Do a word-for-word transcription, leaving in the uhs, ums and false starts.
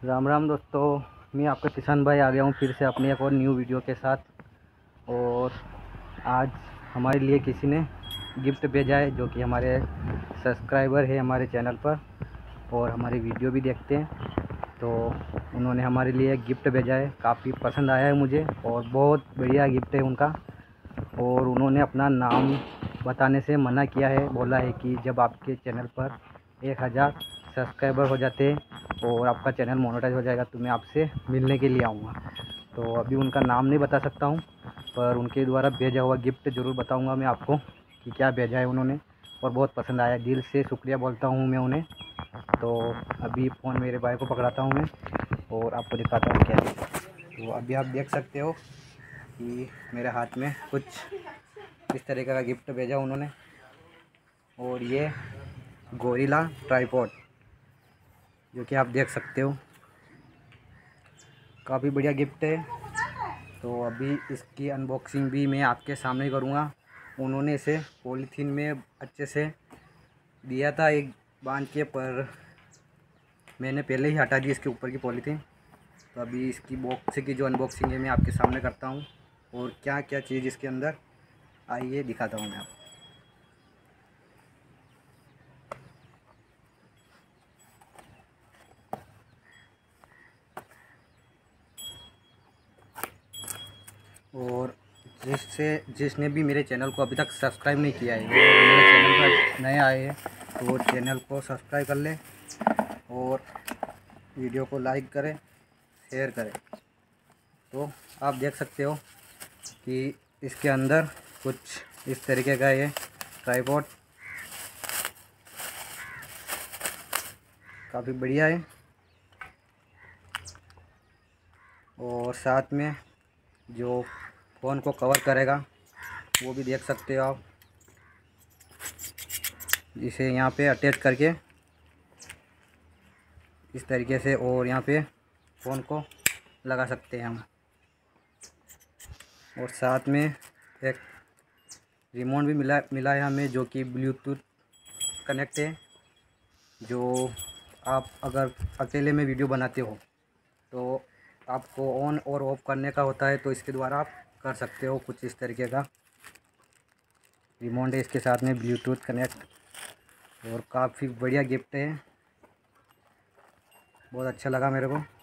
राम राम दोस्तों, मैं आपका किसान भाई आ गया हूँ फिर से अपनी एक और न्यू वीडियो के साथ। और आज हमारे लिए किसी ने गिफ्ट भेजा है जो कि हमारे सब्सक्राइबर है हमारे चैनल पर और हमारी वीडियो भी देखते हैं। तो उन्होंने हमारे लिए एक गिफ्ट भेजा है, काफ़ी पसंद आया है मुझे और बहुत बढ़िया गिफ्ट है उनका। और उन्होंने अपना नाम बताने से मना किया है, बोला है कि जब आपके चैनल पर एक हज़ार सब्सक्राइबर हो जाते हैं और आपका चैनल मोनेटाइज हो जाएगा तो मैं आपसे मिलने के लिए आऊँगा। तो अभी उनका नाम नहीं बता सकता हूँ, पर उनके द्वारा भेजा हुआ गिफ्ट ज़रूर बताऊँगा मैं आपको कि क्या भेजा है उन्होंने। और बहुत पसंद आया, दिल से शुक्रिया बोलता हूँ मैं उन्हें। तो अभी फ़ोन मेरे भाई को पकड़ाता हूँ मैं और आपको दिखाता हूँ क्या है। तो अभी आप देख सकते हो कि मेरे हाथ में कुछ इस तरीके का गिफ्ट भेजा उन्होंने। और ये गोरिल्ला ट्राइपॉड जो कि आप देख सकते हो, काफ़ी बढ़िया गिफ्ट है। तो अभी इसकी अनबॉक्सिंग भी मैं आपके सामने करूँगा। उन्होंने इसे पॉलीथीन में अच्छे से दिया था एक बांध के, पर मैंने पहले ही हटा दी इसके ऊपर की पॉलीथीन। तो अभी इसकी बॉक्स की जो अनबॉक्सिंग है मैं आपके सामने करता हूँ और क्या क्या चीज़ इसके अंदर आइए दिखाता हूँ मैं आपको। और जिससे जिसने भी मेरे चैनल को अभी तक सब्सक्राइब नहीं किया है, मेरे चैनल पर नए आए हैं तो वो चैनल को सब्सक्राइब कर लें और वीडियो को लाइक करें, शेयर करें। तो आप देख सकते हो कि इसके अंदर कुछ इस तरीके का ये ट्राइपॉड काफ़ी बढ़िया है। और साथ में जो फ़ोन को कवर करेगा वो भी देख सकते हो आप, इसे यहाँ पे अटैच करके इस तरीके से और यहाँ पे फ़ोन को लगा सकते हैं हम। और साथ में एक रिमोट भी मिला मिला है हमें जो कि ब्लूटूथ कनेक्ट है। जो आप अगर अकेले में वीडियो बनाते हो तो आपको ऑन और ऑफ करने का होता है, तो इसके द्वारा आप कर सकते हो। कुछ इस तरीके का रिमोट है इसके साथ में ब्लूटूथ कनेक्ट और काफ़ी बढ़िया गिफ्ट है, बहुत अच्छा लगा मेरे को।